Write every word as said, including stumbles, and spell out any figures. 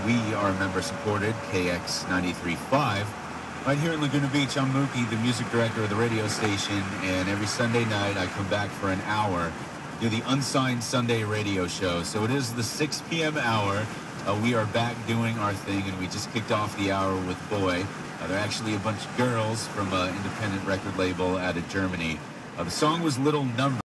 We are member-supported, K X ninety-three point five. Right here in Laguna Beach, I'm Mookie, the music director of the radio station, and every Sunday night I come back for an hour, do the Unsigned Sunday radio show. So it is the six p m hour. Uh, we are back doing our thing, and we just kicked off the hour with Boy. Uh, they're actually a bunch of girls from an independent record label out of Germany. Uh, the song was Little Number.